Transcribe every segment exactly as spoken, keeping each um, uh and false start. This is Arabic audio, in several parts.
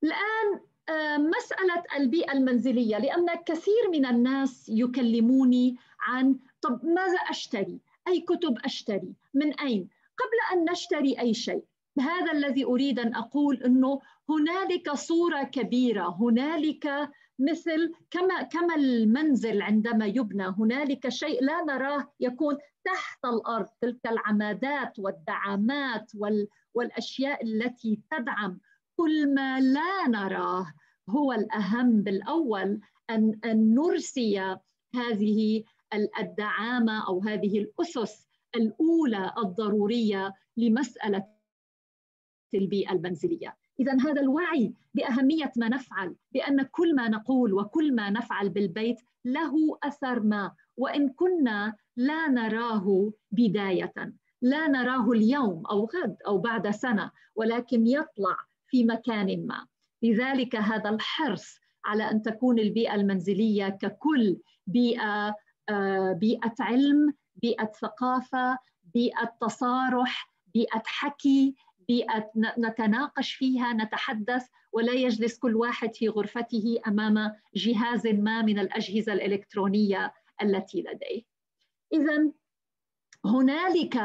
الآن مسألة البيئة المنزلية، لأن كثير من الناس يكلموني عن طب ماذا أشتري؟ أي كتب أشتري؟ من أين؟ قبل أن نشتري أي شيء، هذا الذي أريد أن أقول، أنه هنالك صورة كبيرة، هنالك مثل كما كما المنزل عندما يبنى هنالك شيء لا نراه يكون تحت الأرض، تلك العمادات والدعامات والأشياء التي تدعم. كل ما لا نراه هو الأهم بالأول، أن, أن نرسي هذه الدعامة أو هذه الأسس الأولى الضرورية لمسألة البيئة المنزلية. إذن هذا الوعي بأهمية ما نفعل، بأن كل ما نقول وكل ما نفعل بالبيت له أثر ما، وإن كنا لا نراه بداية، لا نراه اليوم أو غد أو بعد سنة، ولكن يطلع في مكان ما. لذلك هذا الحرص على أن تكون البيئة المنزلية ككل بيئة بيئة علم، بيئة ثقافة، بيئة تصارح، بيئة حكي، بيئة نتناقش فيها، نتحدث، ولا يجلس كل واحد في غرفته أمام جهاز ما من الأجهزة الإلكترونية التي لديه. إذن هنالك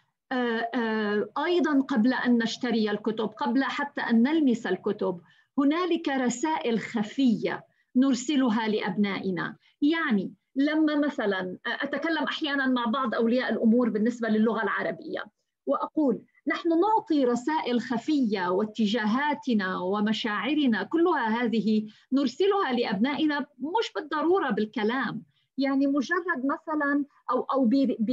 أيضا قبل أن نشتري الكتب، قبل حتى أن نلمس الكتب، هنالك رسائل خفية نرسلها لأبنائنا. يعني لما مثلا أتكلم أحيانا مع بعض أولياء الأمور بالنسبة للغة العربية، وأقول نحن نعطي رسائل خفية، واتجاهاتنا ومشاعرنا كلها هذه نرسلها لأبنائنا، مش بالضرورة بالكلام، يعني مجرد مثلا أو أو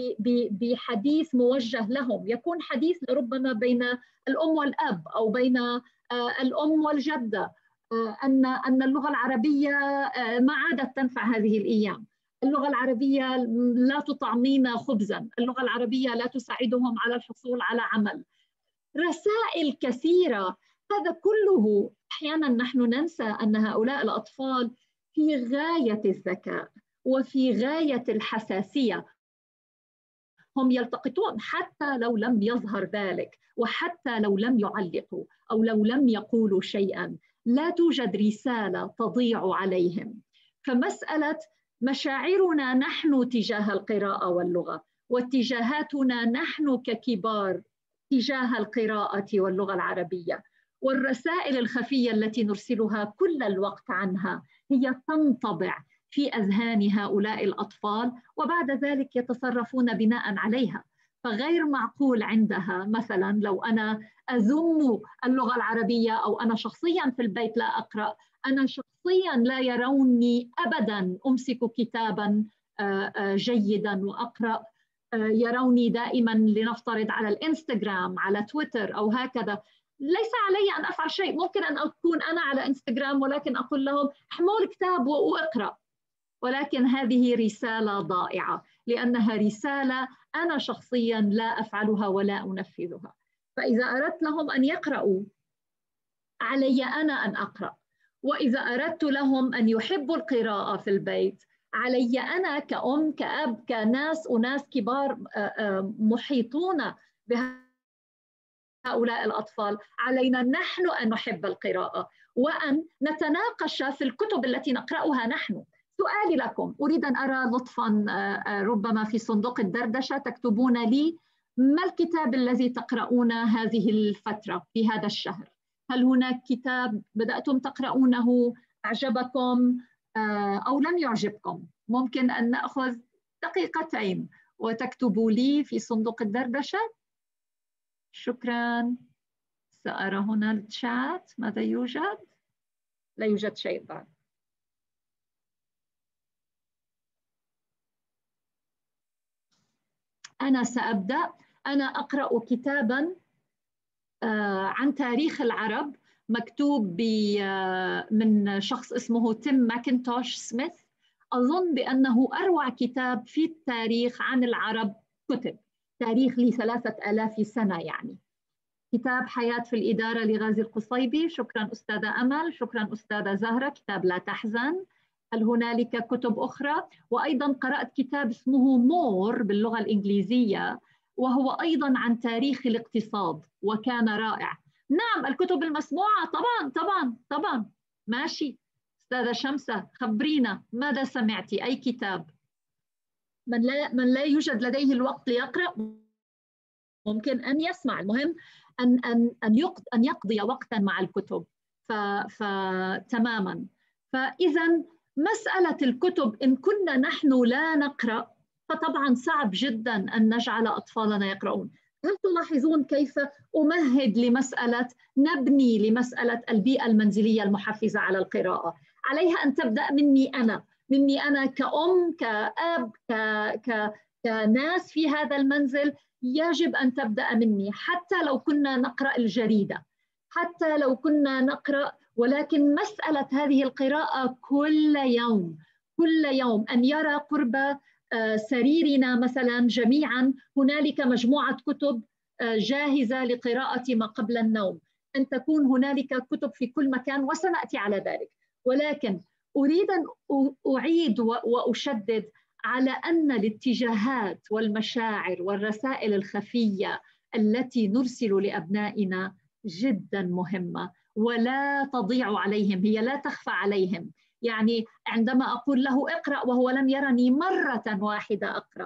بحديث موجه لهم، يكون حديث ربما بين الأم والأب أو بين الأم والجدة، أن أن اللغة العربية ما عادت تنفع هذه الأيام، اللغة العربية لا تطعمينا خبزا، اللغة العربية لا تساعدهم على الحصول على عمل. رسائل كثيرة، هذا كله أحيانا نحن ننسى أن هؤلاء الأطفال في غاية الذكاء وفي غاية الحساسية، هم يلتقطون حتى لو لم يظهر ذلك، وحتى لو لم يعلقوا أو لو لم يقولوا شيئا، لا توجد رسالة تضيع عليهم. فمسألة مشاعرنا نحن تجاه القراءة واللغة، واتجاهاتنا نحن ككبار تجاه القراءة واللغة العربية، والرسائل الخفية التي نرسلها كل الوقت عنها، هي تنطبع في أذهان هؤلاء الأطفال، وبعد ذلك يتصرفون بناء عليها. فغير معقول عندها مثلا لو أنا أذم اللغة العربية، أو أنا شخصيا في البيت لا أقرأ، أنا شخصيا لا يروني أبدا أمسك كتابا جيدا وأقرأ، يروني دائما لنفترض على الإنستغرام، على تويتر أو هكذا. ليس علي أن أفعل شيء، ممكن أن أكون أنا على إنستغرام ولكن أقول لهم احملوا الكتاب وأقرأ، ولكن هذه رسالة ضائعة، لأنها رسالة أنا شخصيا لا أفعلها ولا أنفذها. فإذا أردت لهم أن يقرأوا، علي أنا أن أقرأ، وإذا أردت لهم أن يحبوا القراءة في البيت، علي أنا كأم كأب كناس وناس كبار محيطون بهؤلاء الأطفال، علينا نحن أن نحب القراءة وأن نتناقش في الكتب التي نقرأها نحن. سؤالي لكم، أريد أن أرى لطفاً ربما في صندوق الدردشة تكتبون لي ما الكتاب الذي تقرؤون هذه الفترة في هذا الشهر؟ هل هناك كتاب بدأتم تقرؤونه أعجبكم أو لم يعجبكم؟ ممكن أن نأخذ دقيقتين وتكتبوا لي في صندوق الدردشة. شكراً. سأرى هنا الشات ماذا يوجد؟ لا يوجد شيء بعد. أنا سأبدأ. أنا أقرأ كتاباً عن تاريخ العرب، مكتوب من شخص اسمه تيم ماكنتوش سميث. أظن بأنه أروع كتاب في التاريخ عن العرب كتب، تاريخ لثلاثة آلاف سنة يعني. كتاب حياة في الإدارة لغازي القصيبي. شكراً أستاذة أمل، شكراً أستاذة زهرة. كتاب لا تحزن. هل هنالك كتب أخرى؟ وأيضاً قرأت كتاب اسمه مور باللغة الإنجليزية، وهو أيضاً عن تاريخ الاقتصاد، وكان رائع. نعم الكتب المسموعة طبعا طبعا طبعا. ماشي أستاذة شمسة، خبرينا ماذا سمعتي؟ أي كتاب؟ من لا من لا يوجد لديه الوقت ليقرأ ممكن أن يسمع، المهم أن أن أن أن يقضي وقتا مع الكتب. فتماما. فإذا مسألة الكتب إن كنا نحن لا نقرأ فطبعا صعب جدا أن نجعل أطفالنا يقرؤون. هل تلاحظون كيف أمهد لمسألة نبني لمسألة البيئة المنزلية المحفزة على القراءة؟ عليها أن تبدأ مني أنا، مني أنا كأم كأب ك... ك... كناس في هذا المنزل. يجب أن تبدأ مني، حتى لو كنا نقرأ الجريدة، حتى لو كنا نقرأ، ولكن مسألة هذه القراءة كل يوم كل يوم أن يرى قرب سريرنا مثلا جميعا هنالك مجموعة كتب جاهزة لقراءة ما قبل النوم، أن تكون هنالك كتب في كل مكان، وسنأتي على ذلك. ولكن أريد أن أعيد وأشدد على أن الاتجاهات والمشاعر والرسائل الخفية التي نرسل لأبنائنا جدا مهمة ولا تضيع عليهم، هي لا تخفى عليهم. يعني عندما أقول له اقرأ وهو لم يرني مرة واحدة أقرأ،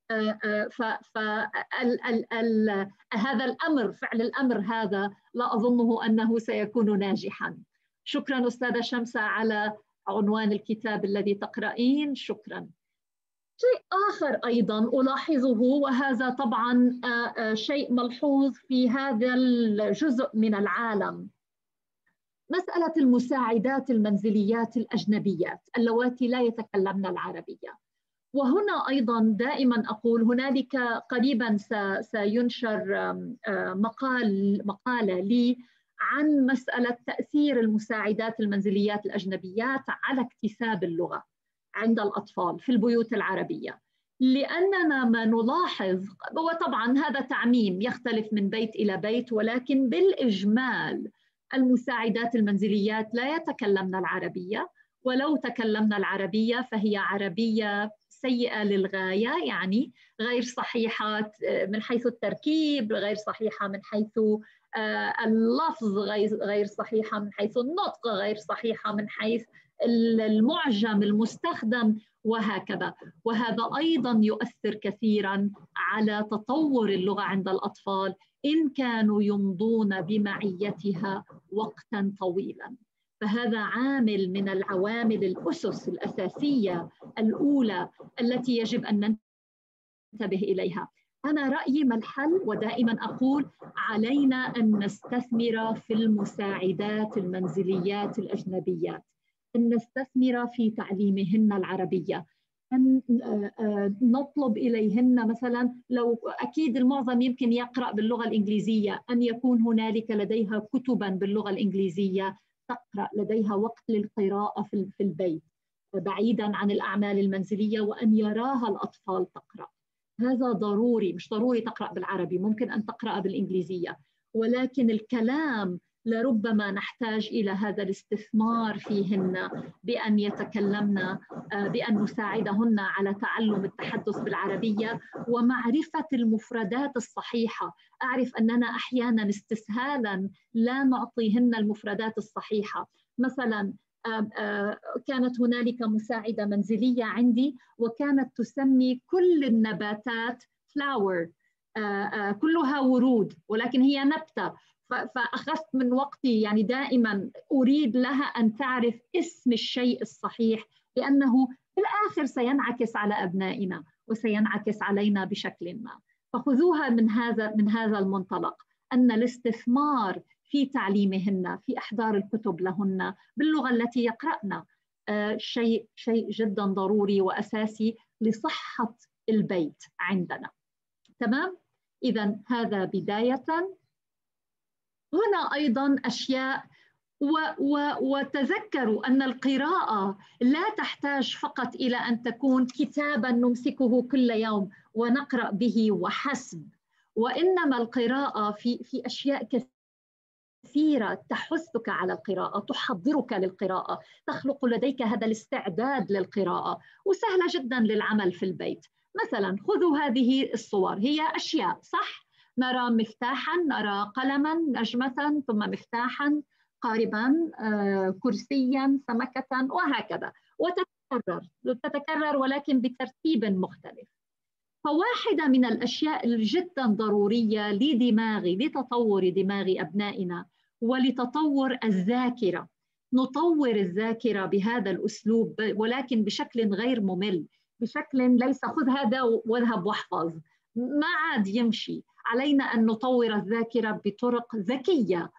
فهذا الأمر، فعل الأمر هذا لا أظنه أنه سيكون ناجحا. شكرا أستاذة شمسة على عنوان الكتاب الذي تقرأين، شكرا. شيء آخر أيضا ألاحظه، وهذا طبعا شيء ملحوظ في هذا الجزء من العالم، مسألة المساعدات المنزليات الأجنبيات اللواتي لا يتكلمن العربية. وهنا أيضا دائما أقول هنالك قريبا سينشر مقال مقالة لي عن مسألة تأثير المساعدات المنزليات الأجنبيات على اكتساب اللغة عند الأطفال في البيوت العربية. لأننا ما نلاحظ، وطبعا هذا تعميم يختلف من بيت إلى بيت، ولكن بالإجمال المساعدات المنزليات لا يتكلمن العربية، ولو تكلمن العربية فهي عربية سيئة للغاية، يعني غير صحيحة من حيث التركيب، غير صحيحة من حيث اللفظ، غير صحيحة من حيث النطق، غير صحيحة من حيث المعجم المستخدم، وهكذا. وهذا أيضا يؤثر كثيرا على تطور اللغة عند الأطفال إن كانوا يمضون بمعيتها وقتا طويلا. فهذا عامل من العوامل الأسس الأساسية الأولى التي يجب أن ننتبه إليها. أنا رأيي ما الحل؟ ودائما أقول علينا أن نستثمر في المساعدات المنزليات الأجنبيات، أن نستثمر في تعليمهن العربية، أن نطلب إليهن مثلا، لو أكيد المعظم يمكن يقرأ باللغة الإنجليزية، أن يكون هنالك لديها كتبا باللغة الإنجليزية تقرأ، لديها وقت للقراءة في البيت بعيدا عن الأعمال المنزلية، وأن يراها الأطفال تقرأ. هذا ضروري، مش ضروري تقرأ بالعربي، ممكن أن تقرأ بالإنجليزية، ولكن الكلام لربما نحتاج إلى هذا الاستثمار فيهن، بأن يتكلمن، بأن نساعدهن على تعلم التحدث بالعربية ومعرفة المفردات الصحيحة. أعرف أننا أحيانا استسهالا لا نعطيهن المفردات الصحيحة. مثلا كانت هنالك مساعدة منزلية عندي وكانت تسمي كل النباتات flower، كلها ورود، ولكن هي نبتة. فأخذت من وقتي، يعني دائما أريد لها أن تعرف اسم الشيء الصحيح، لأنه في الآخر سينعكس على أبنائنا وسينعكس علينا بشكل ما. فخذوها من هذا من هذا المنطلق، أن الاستثمار في تعليمهن، في إحضار الكتب لهن باللغة التي يقرأن، شيء شيء جدا ضروري وأساسي لصحة البيت عندنا. تمام؟ إذا هذا بداية. هنا أيضا أشياء، و و وتذكروا أن القراءة لا تحتاج فقط إلى أن تكون كتابا نمسكه كل يوم ونقرأ به وحسب، وإنما القراءة في في أشياء كثيرة تحثك على القراءة، تحضرك للقراءة، تخلق لديك هذا الاستعداد للقراءة، وسهلة جدا للعمل في البيت. مثلا خذوا هذه الصور، هي أشياء صح، نرى مفتاحا، نرى قلما، نجمة، ثم مفتاحا، قاربا، كرسيا، سمكة، وهكذا، وتتكرر تتكرر ولكن بترتيب مختلف. فواحدة من الأشياء جدا ضرورية لدماغ لتطور دماغ أبنائنا ولتطور الذاكرة، نطور الذاكرة بهذا الأسلوب ولكن بشكل غير ممل، بشكل ليس خذ هذا واذهب واحفظ، ما عاد يمشي. علينا أن نطور الذاكرة بطرق ذكية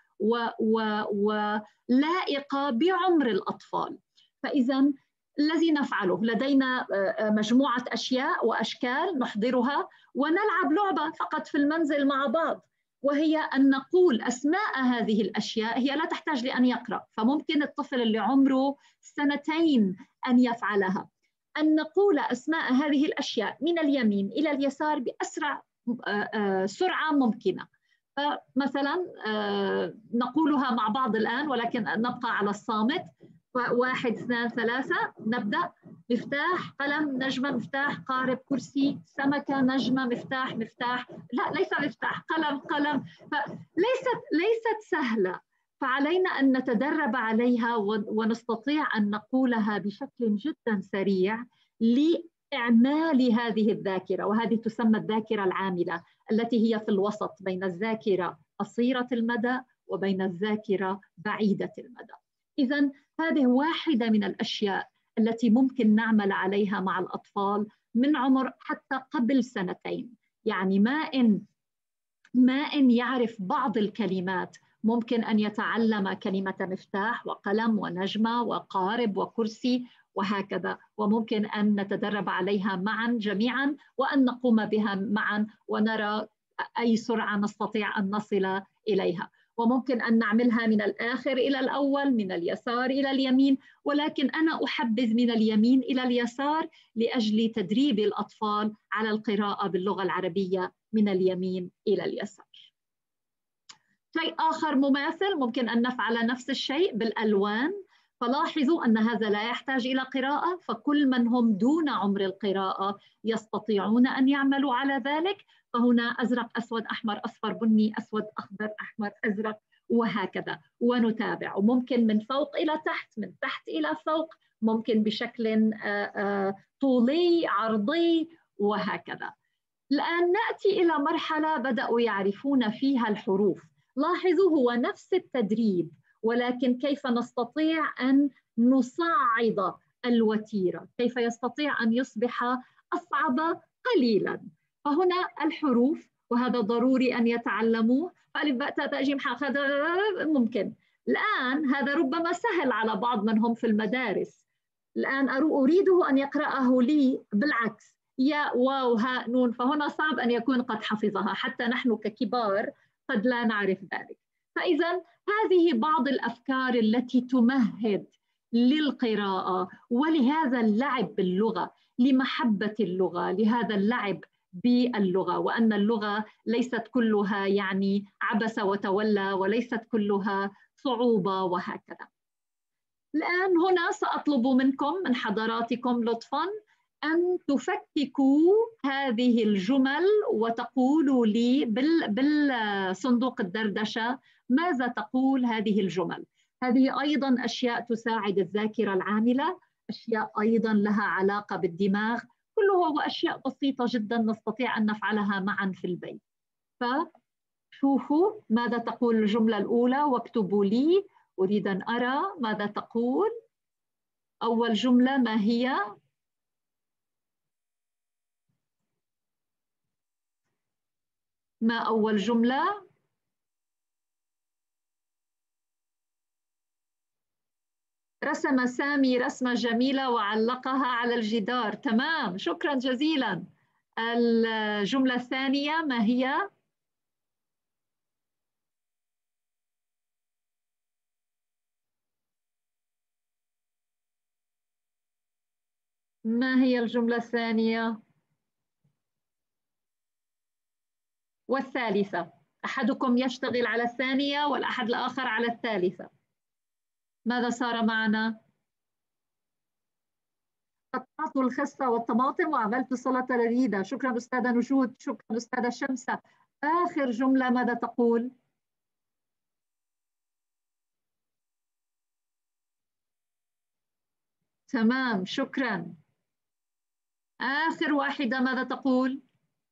ولائقة بعمر الأطفال. فإذا الذي نفعله، لدينا مجموعة أشياء وأشكال نحضرها ونلعب لعبة فقط في المنزل مع بعض، وهي أن نقول أسماء هذه الأشياء. هي لا تحتاج لأن يقرأ، فممكن الطفل اللي عمره سنتين أن يفعلها، أن نقول أسماء هذه الأشياء من اليمين إلى اليسار بأسرع سرعة ممكنة. فمثلا نقولها مع بعض الآن ولكن نبقى على الصامت. واحد اثنان ثلاثة، نبدأ. مفتاح، قلم، نجمة، مفتاح، قارب، كرسي، سمكة، نجمة، مفتاح، مفتاح، لا ليس مفتاح، قلم، قلم. فليست ليست سهلة، فعلينا أن نتدرب عليها ونستطيع أن نقولها بشكل جدا سريع لإعمال هذه الذاكرة، وهذه تسمى الذاكرة العاملة التي هي في الوسط بين الذاكرة قصيرة المدى وبين الذاكرة بعيدة المدى. إذن هذه واحدة من الأشياء التي ممكن نعمل عليها مع الأطفال من عمر حتى قبل سنتين. يعني ما إن ما إن يعرف بعض الكلمات ممكن أن يتعلم كلمة مفتاح وقلم ونجمة وقارب وكرسي وهكذا، وممكن أن نتدرب عليها معا جميعا وأن نقوم بها معا ونرى أي سرعة نستطيع أن نصل إليها. وممكن أن نعملها من الآخر إلى الأول، من اليسار إلى اليمين، ولكن أنا أحبذ من اليمين إلى اليسار لأجل تدريب الأطفال على القراءة باللغة العربية من اليمين إلى اليسار. شيء آخر مماثل ممكن أن نفعل نفس الشيء بالألوان. فلاحظوا أن هذا لا يحتاج إلى قراءة، فكل من هم دون عمر القراءة يستطيعون أن يعملوا على ذلك. فهنا أزرق، أسود، أحمر، أصفر، بني، أسود، أخضر، أحمر، أزرق، وهكذا، ونتابع. وممكن من فوق إلى تحت، من تحت إلى فوق، ممكن بشكل طولي، عرضي، وهكذا. الآن نأتي إلى مرحلة بدأوا يعرفون فيها الحروف. لاحظوا هو نفس التدريب، ولكن كيف نستطيع أن نصعد الوتيرة، كيف يستطيع أن يصبح أصعب قليلاً. فهنا الحروف، وهذا ضروري أن يتعلموه. فألف باء تاء تاء جيم حاء ممكن. الآن هذا ربما سهل على بعض منهم في المدارس. الآن أريده أن يقرأه لي بالعكس، يا واو هاء نون، فهنا صعب أن يكون قد حفظها، حتى نحن ككبار قد لا نعرف ذلك. فإذا هذه بعض الأفكار التي تمهد للقراءة ولهذا اللعب باللغة، لمحبة اللغة، لهذا اللعب باللغة، وأن اللغة ليست كلها يعني عبس وتولى، وليست كلها صعوبة، وهكذا. الآن هنا سأطلب منكم من حضراتكم لطفاً أن تفككوا هذه الجمل وتقولوا لي بالصندوق الدردشة ماذا تقول هذه الجمل. هذه أيضاً أشياء تساعد الذاكرة العاملة، أشياء أيضاً لها علاقة بالدماغ، كله هو أشياء بسيطة جداً نستطيع أن نفعلها معاً في البيت. فشوفوا ماذا تقول الجملة الأولى واكتبوا لي، أريد أن أرى ماذا تقول. أول جملة ما هي؟ ما أول جملة؟ رسم سامي رسمة جميلة وعلقها على الجدار. تمام، شكرا جزيلا. الجملة الثانية ما هي؟ ما هي الجملة الثانية؟ والثالثة؟ أحدكم يشتغل على الثانية والأحد الآخر على الثالثة. ماذا صار معنا؟ قطعت الخس والطماطم وعملت سلطة لذيذة. شكرا أستاذة نشود، شكرا أستاذة شمسة. آخر جملة ماذا تقول؟ تمام، شكرا. آخر واحدة ماذا تقول؟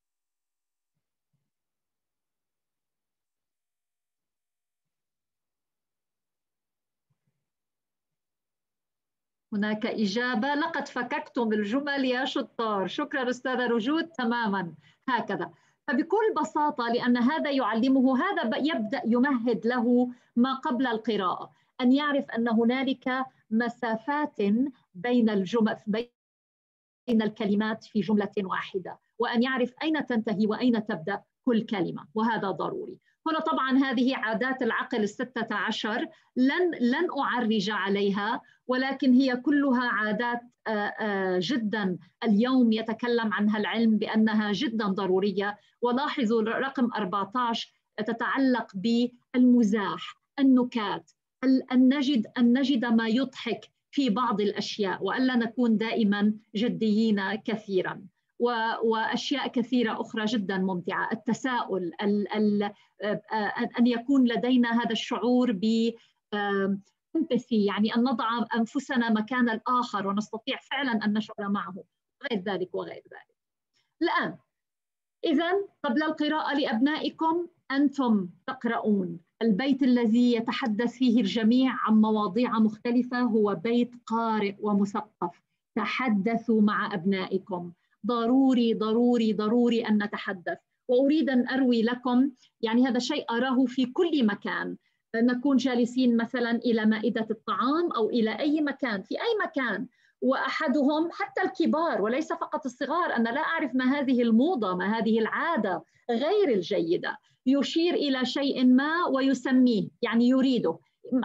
هناك إجابة. لقد فككتم الجمل يا شطار. شكرا أستاذة رجود. تماما هكذا. فبكل بساطة لأن هذا يعلمه، هذا يبدأ يمهد له ما قبل القراءة، أن يعرف أن هنالك مسافات بين الجمل، بين الكلمات في جملة واحدة، وأن يعرف أين تنتهي وأين تبدأ كل كلمة، وهذا ضروري. هنا طبعا هذه عادات العقل الستة عشر لن لن أعرج عليها، ولكن هي كلها عادات جدا اليوم يتكلم عنها العلم بأنها جدا ضرورية. ولاحظوا رقم أربعة عشر تتعلق بالمزاح، النكات، أن نجد أن نجد ما يضحك في بعض الأشياء، وألا نكون دائما جديين كثيرا، وأشياء كثيرة أخرى جدا ممتعة. التساؤل، ال ال أن يكون لدينا هذا الشعور ب empathy، يعني أن نضع أنفسنا مكان الآخر ونستطيع فعلا أن نشعر معه، غير ذلك وغير ذلك. الآن إذن قبل القراءة لأبنائكم أنتم تقرؤون البيت الذي يتحدث فيه الجميع عن مواضيع مختلفة، هو بيت قارئ ومثقف. تحدثوا مع أبنائكم، ضروري ضروري ضروري أن نتحدث. وأريد أن أروي لكم، يعني هذا شيء أراه في كل مكان، نكون جالسين مثلا إلى مائدة الطعام أو إلى أي مكان، في أي مكان، وأحدهم حتى الكبار وليس فقط الصغار، أنا لا أعرف ما هذه الموضة، ما هذه العادة غير الجيدة، يشير إلى شيء ما ويسميه، يعني يريده.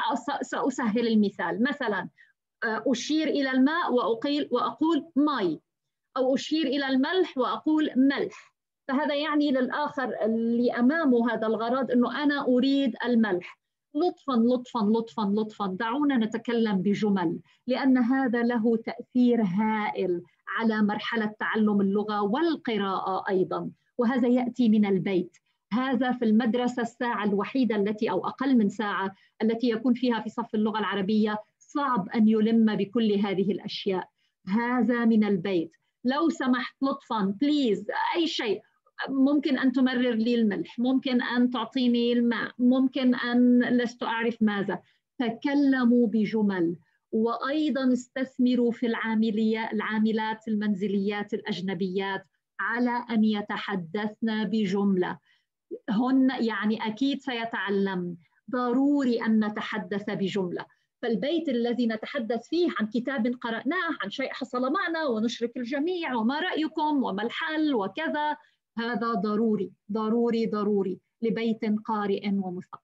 سأسهل المثال، مثلا أشير إلى الماء وأقول وأقول ماي، أو أشير إلى الملح وأقول ملح، فهذا يعني للآخر اللي أمامه هذا الغرض أنه أنا أريد الملح. لطفاً لطفاً لطفاً لطفاً دعونا نتكلم بجمل، لأن هذا له تأثير هائل على مرحلة تعلم اللغة والقراءة أيضاً، وهذا يأتي من البيت. هذا في المدرسة الساعة الوحيدة التي أو أقل من ساعة التي يكون فيها في صف اللغة العربية، صعب أن يلم بكل هذه الأشياء. هذا من البيت. لو سمحت لطفاً بليز، أي شيء، ممكن أن تمرر لي الملح، ممكن أن تعطيني الماء، ممكن أن لست أعرف ماذا. تكلموا بجمل. وأيضا استثمروا في العاملية العاملات المنزليات الأجنبيات على أن يتحدثن بجملة. هن يعني أكيد سيتعلم، ضروري أن نتحدث بجملة. فالبيت الذي نتحدث فيه عن كتاب قرأناه، عن شيء حصل معنا ونشرك الجميع وما رأيكم وما الحل وكذا، هذا ضروري ضروري ضروري لبيت قارئ ومثقف.